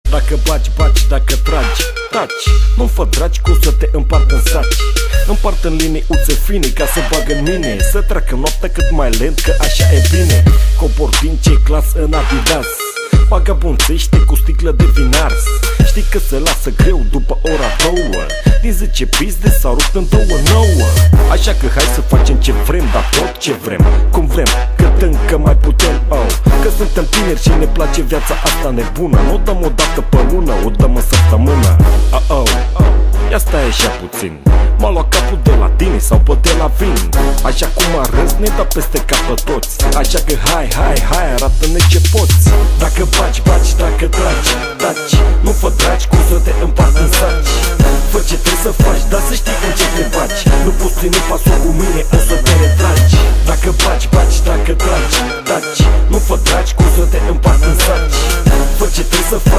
Dacă bagi, bagi, dacă tragi, taci. Nu fă dragi cum să te împart în saci. Împart în liniuțe fine ca să bagă în mine. Să treacă noaptea cât mai lent, că așa e bine. Cobor din C-Class în Adidas, vagabonțește cu sticlă de vin ars. Știi că se lasă greu după ora 2. Din 10 pizde s-au rupt în 2-9. Așa că hai să facem ce vrem, dar tot ce vrem, cum vrem, cât încă mai putem, oh. Că suntem tineri și ne place viața asta nebună. Nu o dăm o dată pe lună, o dăm în săptămână. Ia stai așa puțin, m-a luat capul de la tine sau pe de la vin. Așa cum arăți, ne da peste cap pe toți. Așa că hai, hai, hai, arată-ne ce poți. Dacă bagi, bagi, dacă tragi, taci. Nu fă dragi cum să te împart în saci. Fă ce trebuie să faci, dar să știi în ce te bagi. Nu poți ține pasul cu mine, o să te retragi. Dacă bagi, bagi, dacă tragi, taci. Nu fă dragi cum să te împart în saci. Fă ce trebuie să